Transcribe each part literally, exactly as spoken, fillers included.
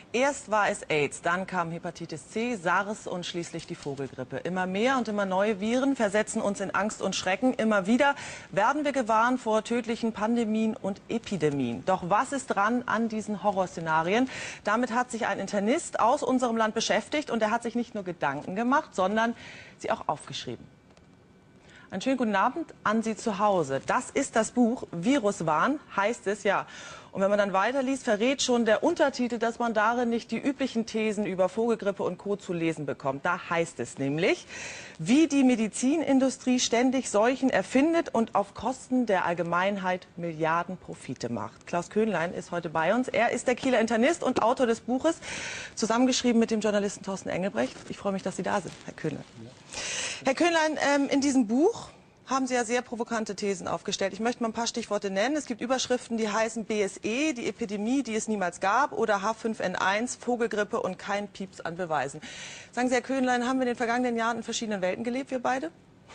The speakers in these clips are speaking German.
Erst war es AIDS, dann kam Hepatitis C, SARS und schließlich die Vogelgrippe. Immer mehr und immer neue Viren versetzen uns in Angst und Schrecken. Immer wieder werden wir gewarnt vor tödlichen Pandemien und Epidemien. Doch was ist dran an diesen Horrorszenarien? Damit hat sich ein Internist aus unserem Land beschäftigt und er hat sich nicht nur Gedanken gemacht, sondern sie auch aufgeschrieben. Einen schönen guten Abend an Sie zu Hause. Das ist das Buch Viruswahn, heißt es ja. Und wenn man dann weiterliest, verrät schon der Untertitel, dass man darin nicht die üblichen Thesen über Vogelgrippe und Co. zu lesen bekommt. Da heißt es nämlich, wie die Medizinindustrie ständig Seuchen erfindet und auf Kosten der Allgemeinheit Milliarden Profite macht. Klaus Köhnlein ist heute bei uns. Er ist der Kieler Internist und Autor des Buches, zusammengeschrieben mit dem Journalisten Thorsten Engelbrecht. Ich freue mich, dass Sie da sind, Herr Köhnlein. Ja. Herr Köhnlein, ähm, in diesem Buch haben Sie ja sehr provokante Thesen aufgestellt. Ich möchte mal ein paar Stichworte nennen. Es gibt Überschriften, die heißen B S E, die Epidemie, die es niemals gab, oder H fünf N eins, Vogelgrippe und kein Pieps an Beweisen. Sagen Sie, Herr Köhnlein, haben wir in den vergangenen Jahren in verschiedenen Welten gelebt, wir beide?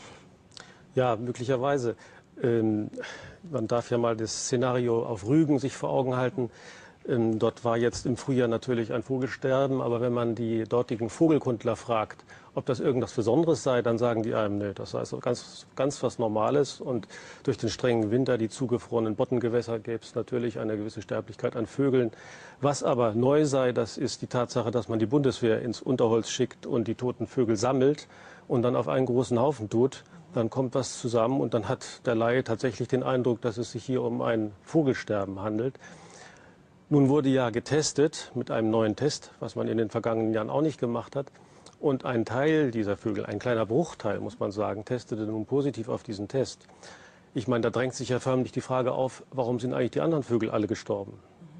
Ja, möglicherweise. Ähm, man darf ja mal das Szenario auf Rügen sich vor Augen halten. Ähm, dort war jetzt im Frühjahr natürlich ein Vogelsterben, aber wenn man die dortigen Vogelkundler fragt, ob das irgendwas Besonderes sei, dann sagen die einem, nee, das sei so ganz, ganz was Normales. Und durch den strengen Winter, die zugefrorenen Bottengewässer, gäbe es natürlich eine gewisse Sterblichkeit an Vögeln. Was aber neu sei, das ist die Tatsache, dass man die Bundeswehr ins Unterholz schickt und die toten Vögel sammelt und dann auf einen großen Haufen tut. Dann kommt was zusammen und dann hat der Laie tatsächlich den Eindruck, dass es sich hier um ein Vogelsterben handelt. Nun wurde ja getestet mit einem neuen Test, was man in den vergangenen Jahren auch nicht gemacht hat. Und ein Teil dieser Vögel, ein kleiner Bruchteil, muss man sagen, testete nun positiv auf diesen Test. Ich meine, da drängt sich ja förmlich die Frage auf, warum sind eigentlich die anderen Vögel alle gestorben?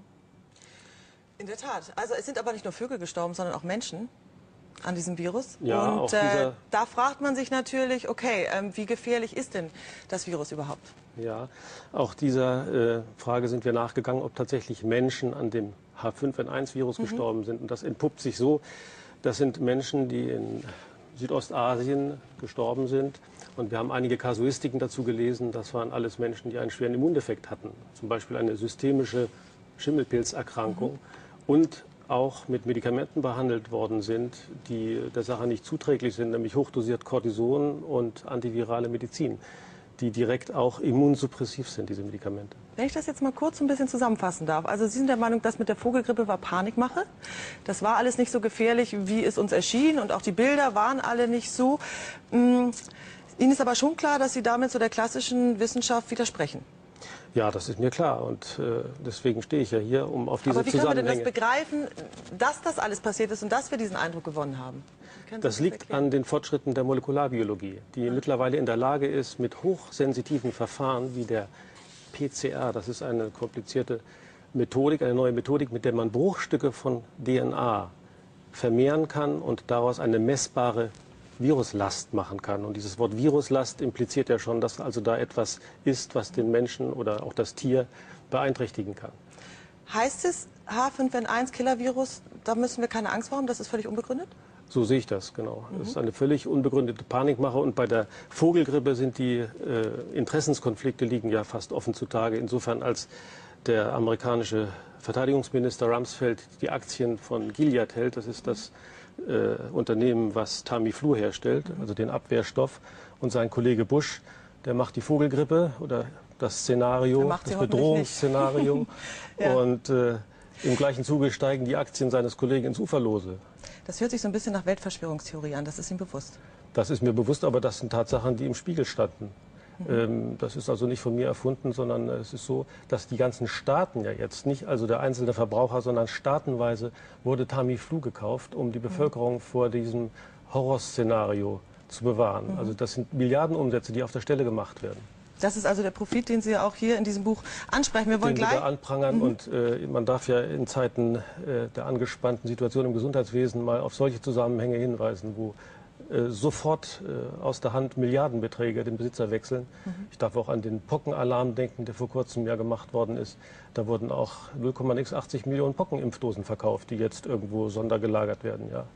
In der Tat. Also es sind aber nicht nur Vögel gestorben, sondern auch Menschen an diesem Virus. Ja, und auch äh, dieser da fragt man sich natürlich, okay, ähm, wie gefährlich ist denn das Virus überhaupt? Ja, auch dieser äh, Frage sind wir nachgegangen, ob tatsächlich Menschen an dem H fünf N eins Virus mhm. gestorben sind. Und das entpuppt sich so, das sind Menschen, die in Südostasien gestorben sind. Und wir haben einige Kasuistiken dazu gelesen. Das waren alles Menschen, die einen schweren Immundefekt hatten. Zum Beispiel eine systemische Schimmelpilzerkrankung. Mhm. Und auch mit Medikamenten behandelt worden sind, die der Sache nicht zuträglich sind, nämlich hochdosiert Cortison und antivirale Medizin, die direkt auch immunsuppressiv sind, diese Medikamente. Wenn ich das jetzt mal kurz ein bisschen zusammenfassen darf. Also Sie sind der Meinung, dass mit der Vogelgrippe war Panikmache. Das war alles nicht so gefährlich, wie es uns erschien. Und auch die Bilder waren alle nicht so. Ihnen ist aber schon klar, dass Sie damit so der klassischen Wissenschaft widersprechen. Ja, das ist mir klar. Und äh, deswegen stehe ich ja hier, um auf diese Aber wie können wir Zusammenhänge... denn das begreifen, dass das alles passiert ist und dass wir diesen Eindruck gewonnen haben? Das, das liegt erklären? an den Fortschritten der Molekularbiologie, die ah. mittlerweile in der Lage ist, mit hochsensitiven Verfahren wie der P C R, das ist eine komplizierte Methodik, eine neue Methodik, mit der man Bruchstücke von D N A vermehren kann und daraus eine messbare Viruslast machen kann. Und dieses Wort Viruslast impliziert ja schon, dass also da etwas ist, was den Menschen oder auch das Tier beeinträchtigen kann. Heißt es, H fünf N eins Killer-Virus, da müssen wir keine Angst vor haben, das ist völlig unbegründet? So sehe ich das, genau. Mhm. Das ist eine völlig unbegründete Panikmache. Und bei der Vogelgrippe sind die äh, Interessenskonflikte liegen ja fast offen zutage. Insofern, als der amerikanische Verteidigungsminister Rumsfeld die Aktien von Gilead hält, das ist das äh, Unternehmen, was Tamiflu herstellt, mhm. also den Abwehrstoff. Und sein Kollege Bush, der macht die Vogelgrippe oder das Szenario, das Bedrohungsszenario. ja. Und äh, im gleichen Zuge steigen die Aktien seines Kollegen ins Uferlose. Das hört sich so ein bisschen nach Weltverschwörungstheorie an, das ist ihm bewusst. Das ist mir bewusst, aber das sind Tatsachen, die im Spiegel standen. Mhm. Ähm, das ist also nicht von mir erfunden, sondern es ist so, dass die ganzen Staaten ja jetzt, nicht also der einzelne Verbraucher, sondern staatenweise wurde Tamiflu gekauft, um die Bevölkerung mhm. vor diesem Horrorszenario zu bewahren. Mhm. Also das sind Milliardenumsätze, die auf der Stelle gemacht werden. Das ist also der Profit, den Sie auch hier in diesem Buch ansprechen. Wir wollen den gleich wir da anprangern. Mhm. Und äh, man darf ja in Zeiten äh, der angespannten Situation im Gesundheitswesen mal auf solche Zusammenhänge hinweisen, wo äh, sofort äh, aus der Hand Milliardenbeträge den Besitzer wechseln. Mhm. Ich darf auch an den Pockenalarm denken, der vor kurzem ja gemacht worden ist. Da wurden auch null Komma achtzig Millionen Pockenimpfdosen verkauft, die jetzt irgendwo sondergelagert werden. Ja.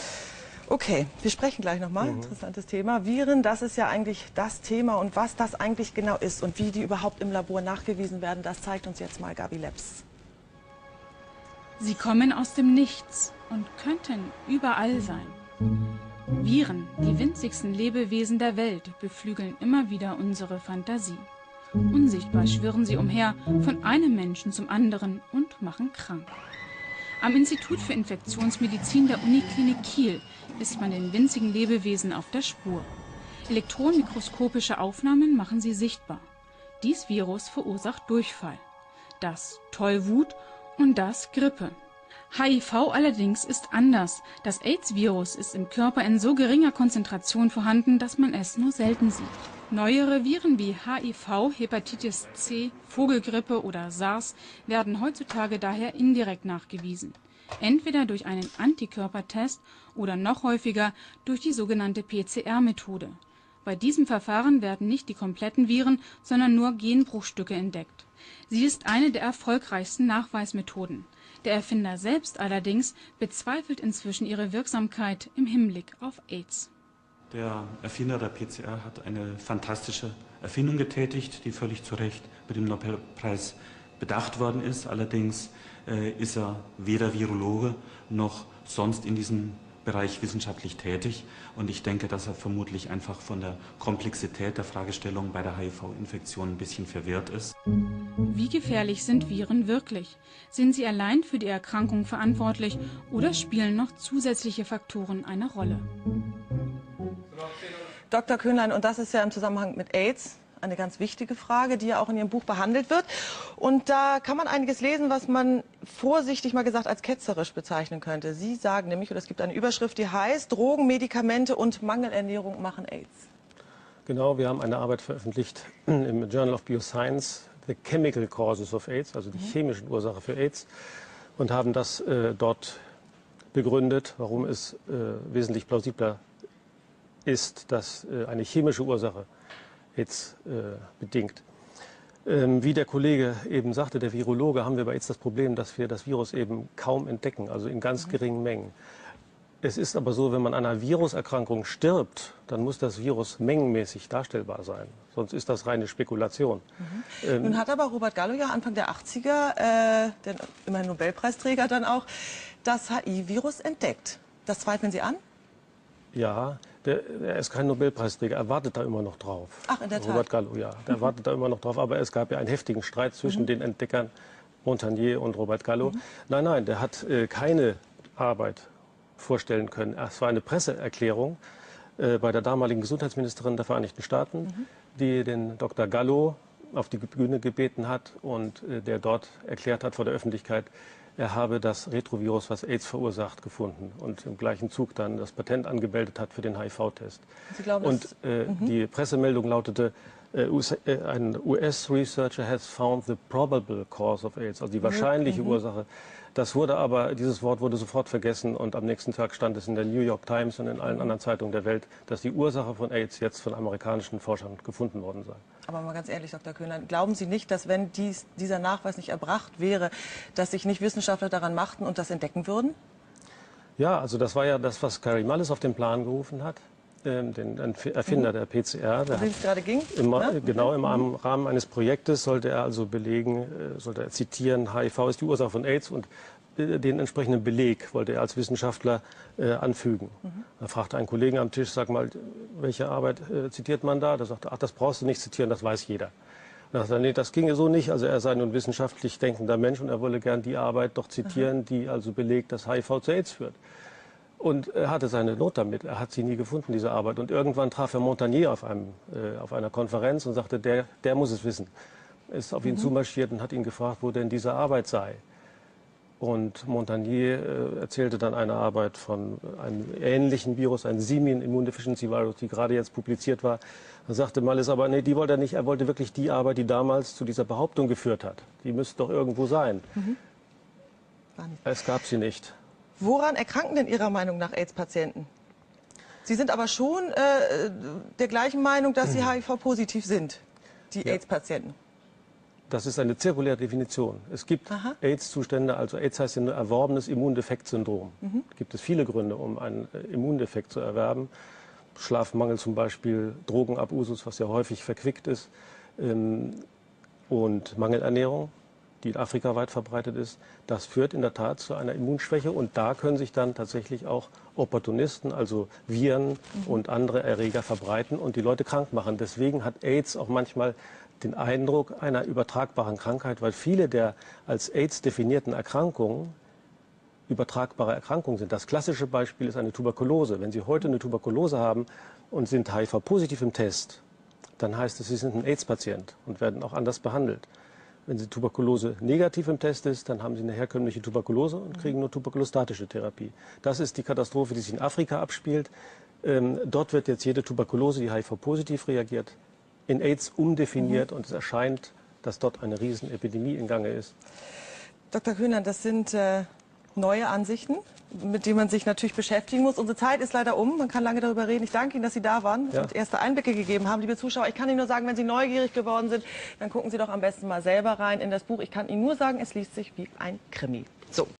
Okay, wir sprechen gleich nochmal. Mhm. Interessantes Thema. Viren, das ist ja eigentlich das Thema. Und was das eigentlich genau ist und wie die überhaupt im Labor nachgewiesen werden, das zeigt uns jetzt mal Gabi Leps. Sie kommen aus dem Nichts und könnten überall sein. Viren, die winzigsten Lebewesen der Welt, beflügeln immer wieder unsere Fantasie. Unsichtbar schwirren sie umher, von einem Menschen zum anderen und machen krank. Am Institut für Infektionsmedizin der Uniklinik Kiel ist man den winzigen Lebewesen auf der Spur. Elektronenmikroskopische Aufnahmen machen sie sichtbar. Dies Virus verursacht Durchfall. Das Tollwut und das Grippe. H I V allerdings ist anders. Das AIDS-Virus ist im Körper in so geringer Konzentration vorhanden, dass man es nur selten sieht. Neuere Viren wie H I V, Hepatitis C, Vogelgrippe oder SARS werden heutzutage daher indirekt nachgewiesen. Entweder durch einen Antikörpertest oder noch häufiger durch die sogenannte P C R-Methode. Bei diesem Verfahren werden nicht die kompletten Viren, sondern nur Genbruchstücke entdeckt. Sie ist eine der erfolgreichsten Nachweismethoden. Der Erfinder selbst allerdings bezweifelt inzwischen ihre Wirksamkeit im Hinblick auf AIDS. Der Erfinder der P C R hat eine fantastische Erfindung getätigt, die völlig zu Recht mit dem Nobelpreis bedacht worden ist. Allerdings äh, ist er weder Virologe noch sonst in diesem Bereich wissenschaftlich tätig. Und ich denke, dass er vermutlich einfach von der Komplexität der Fragestellung bei der H I V-Infektion ein bisschen verwirrt ist. Wie gefährlich sind Viren wirklich? Sind sie allein für die Erkrankung verantwortlich oder spielen noch zusätzliche Faktoren eine Rolle? Doktor Köhnlein, und das ist ja im Zusammenhang mit AIDS eine ganz wichtige Frage, die ja auch in Ihrem Buch behandelt wird. Und da kann man einiges lesen, was man vorsichtig mal gesagt als ketzerisch bezeichnen könnte. Sie sagen nämlich, oder es gibt eine Überschrift, die heißt, Drogen, Medikamente und Mangelernährung machen AIDS. Genau, wir haben eine Arbeit veröffentlicht im Journal of Bioscience, The Chemical Causes of AIDS, also die chemischen Ursachen für AIDS, und haben das äh, dort begründet, warum es äh, wesentlich plausibler ist, dass äh, eine chemische Ursache AIDS äh, bedingt. Ähm, wie der Kollege eben sagte, der Virologe, haben wir bei AIDS das Problem, dass wir das Virus eben kaum entdecken, also in ganz geringen Mengen. Es ist aber so, wenn man an einer Viruserkrankung stirbt, dann muss das Virus mengenmäßig darstellbar sein. Sonst ist das reine Spekulation. Mhm. Ähm, Nun hat aber Robert Gallo ja Anfang der achtziger, äh, der immerhin Nobelpreisträger dann auch, das H I-Virus entdeckt. Das zweifeln Sie an? Ja, der, er ist kein Nobelpreisträger, er wartet da immer noch drauf. Ach, in der Tat. Robert Gallo, ja, der mhm. wartet da immer noch drauf. Aber es gab ja einen heftigen Streit zwischen mhm. den Entdeckern Montagnier und Robert Gallo. Mhm. Nein, nein, der hat äh, keine Arbeit vorstellen können. Es war eine Presseerklärung äh, bei der damaligen Gesundheitsministerin der Vereinigten Staaten, mhm. die den Doktor Gallo auf die Bühne gebeten hat und äh, der dort erklärt hat vor der Öffentlichkeit, er habe das Retrovirus, was AIDS verursacht, gefunden und im gleichen Zug dann das Patent angemeldet hat für den H I V-Test. Und äh, mhm. die Pressemeldung lautete, äh, ein U S-Researcher has found the probable cause of AIDS, also die wahrscheinliche mhm. Ursache. Das wurde aber, dieses Wort wurde sofort vergessen und am nächsten Tag stand es in der New York Times und in allen anderen Zeitungen der Welt, dass die Ursache von AIDS jetzt von amerikanischen Forschern gefunden worden sei. Aber mal ganz ehrlich, Doktor Köhnlein, glauben Sie nicht, dass wenn dies, dieser Nachweis nicht erbracht wäre, dass sich nicht Wissenschaftler daran machten und das entdecken würden? Ja, also das war ja das, was Kary Mullis auf den Plan gerufen hat, ähm, den Erfinder mhm. der P C R. Um den es gerade ging? Im, ne? Genau, im mhm. Rahmen eines Projektes sollte er also belegen, äh, sollte er zitieren, H I V ist die Ursache von AIDS und den entsprechenden Beleg wollte er als Wissenschaftler äh, anfügen. Mhm. Da fragte ein Kollegen am Tisch, sag mal, welche Arbeit äh, zitiert man da? Da sagte er, ach, das brauchst du nicht zitieren, das weiß jeder. Da sagte er, nee, das ginge so nicht. Also er sei nun wissenschaftlich denkender Mensch und er wolle gern die Arbeit doch zitieren, mhm. die also belegt, dass H I V zu AIDS führt. Und er hatte seine Not damit. Er hat sie nie gefunden, diese Arbeit. Und irgendwann traf er Montagnier auf, einem, äh, auf einer Konferenz und sagte, der, der muss es wissen. Er ist auf ihn mhm. zumarschiert und hat ihn gefragt, wo denn diese Arbeit sei. Und Montagnier äh, erzählte dann eine Arbeit von einem ähnlichen Virus, ein Simian Immunodeficiency Virus, die gerade jetzt publiziert war. Da sagte Mullis aber, nee, die wollte er nicht. Er wollte wirklich die Arbeit, die damals zu dieser Behauptung geführt hat. Die müsste doch irgendwo sein. Mhm. Es gab sie nicht. Woran erkranken denn Ihrer Meinung nach AIDS-Patienten? Sie sind aber schon äh, der gleichen Meinung, dass sie H I V-positiv sind, die ja. AIDS-Patienten. Das ist eine zirkuläre Definition. Es gibt AIDS-Zustände, also AIDS heißt ja nur erworbenes Immundefektsyndrom. Mhm. Da gibt es viele Gründe, um einen Immundefekt zu erwerben. Schlafmangel zum Beispiel, Drogenabusus, was ja häufig verquickt ist, ähm, und Mangelernährung. die in Afrika weit verbreitet ist, das führt in der Tat zu einer Immunschwäche. Und da können sich dann tatsächlich auch Opportunisten, also Viren mhm. und andere Erreger verbreiten und die Leute krank machen. Deswegen hat AIDS auch manchmal den Eindruck einer übertragbaren Krankheit, weil viele der als AIDS definierten Erkrankungen übertragbare Erkrankungen sind. Das klassische Beispiel ist eine Tuberkulose. Wenn Sie heute eine Tuberkulose haben und sind H I V-positiv im Test, dann heißt es, Sie sind ein AIDS-Patient und werden auch anders behandelt. Wenn Sie Tuberkulose negativ im Test ist, dann haben Sie eine herkömmliche Tuberkulose und kriegen nur tuberkulostatische Therapie. Das ist die Katastrophe, die sich in Afrika abspielt. Ähm, dort wird jetzt jede Tuberkulose, die H I V-positiv reagiert, in AIDS umdefiniert mhm. und es erscheint, dass dort eine Riesenepidemie in Gange ist. Doktor Kühnert, das sind äh, neue Ansichten, mit denen man sich natürlich beschäftigen muss. Unsere Zeit ist leider um, man kann lange darüber reden. Ich danke Ihnen, dass Sie da waren ja. und erste Einblicke gegeben haben. Liebe Zuschauer, ich kann Ihnen nur sagen, wenn Sie neugierig geworden sind, dann gucken Sie doch am besten mal selber rein in das Buch. Ich kann Ihnen nur sagen, es liest sich wie ein Krimi. So.